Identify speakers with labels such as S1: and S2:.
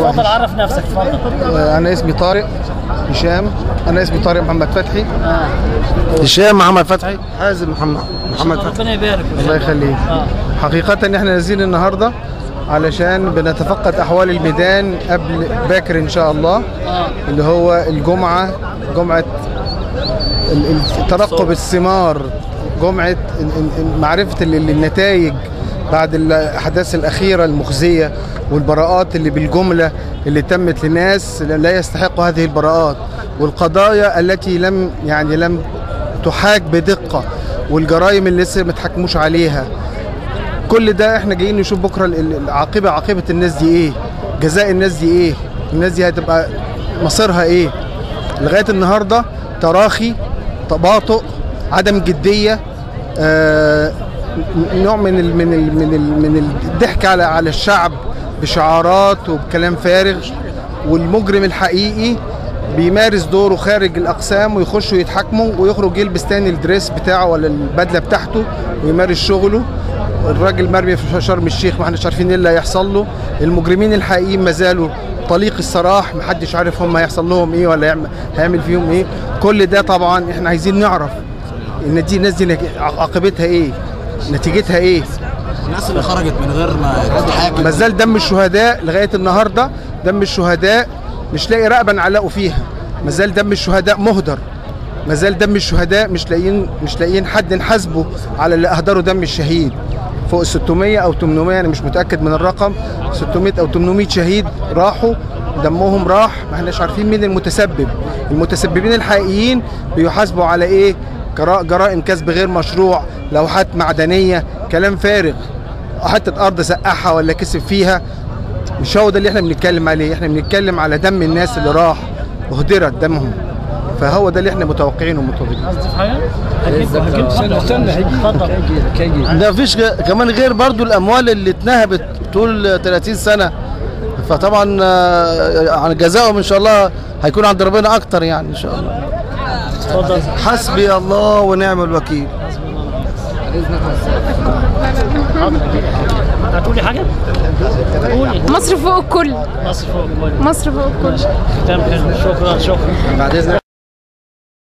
S1: اتفضل عرف نفسك اتفضل.
S2: انا اسمي طارق هشام. انا اسمي طارق محمد فتحي. هشام محمد فتحي. حازم محمد فتحي.
S1: ربنا يبارك.
S2: الله يخليك. حقيقة احنا نازلين النهارده علشان بنتفقد احوال الميدان قبل باكر ان شاء الله، اللي هو جمعة ترقب الثمار، جمعة معرفة النتائج بعد الأحداث الأخيرة المخزية والبراءات اللي بالجملة اللي تمت لناس لا يستحقوا هذه البراءات، والقضايا التي لم تحاك بدقة، والجرائم اللي لسه ما تحكموش عليها. كل ده احنا جايين نشوف بكرة عاقبة الناس دي ايه، جزاء الناس دي ايه، الناس دي هتبقى مصيرها ايه. لغاية النهاردة تراخي، تباطؤ، عدم جدية، نوع من الضحك على الشعب بشعارات وبكلام فارغ، والمجرم الحقيقي بيمارس دوره خارج الأقسام ويخشوا يتحاكموا ويخرج يلبس تاني الدريس بتاعه ولا البدلة بتاعته ويمارس شغله. الراجل مرمي في شرم الشيخ، ما احناش عارفين ايه اللي هيحصل له. المجرمين الحقيقيين ما زالوا طليق السراح، محدش عارف هم هيحصل لهم ايه ولا هيعمل فيهم ايه. كل ده طبعا احنا عايزين نعرف ان الناس دي عاقبتها ايه، نتيجتها ايه.
S3: الناس اللي خرجت من غير ما تتحاكم،
S2: ما زال دم الشهداء لغايه النهارده، دم الشهداء مش لاقي رقبه نعلقوا فيها، ما زال دم الشهداء مهدر، ما زال دم الشهداء مش لاقيين حد نحاسبه على اللي اهدروا دم الشهيد. فوق 600 او 800، انا مش متاكد من الرقم، 600 او 800 شهيد راحوا، دمهم راح، ما احناش عارفين مين المتسبب. المتسببين الحقيقيين بيحاسبوا على ايه؟ جرائم كسب غير مشروع، لوحات معدنيه، كلام فارغ، حته ارض سقعها ولا كسب فيها. مش هو ده اللي احنا بنتكلم عليه، احنا بنتكلم على دم الناس اللي راح وهدرت دمهم. فهو ده اللي احنا متوقعينه ومنتظرينه.
S1: قصدي في حاجه؟ استنى اتفضل.
S4: ده مفيش كمان غير برضو الاموال اللي اتنهبت طول 30 سنه، فطبعا عن جزائهم ان شاء الله هيكون عند ربنا اكتر يعني ان شاء الله.
S1: اتفضل.
S4: حسبي الله ونعم الوكيل.
S1: هتقولي حاجه؟ قولي.
S5: مصر فوق الكل.
S1: مصر فوق الكل.
S5: مصر فوق الكل.
S1: ختام حلو. شكرا.
S2: بعد اذنك.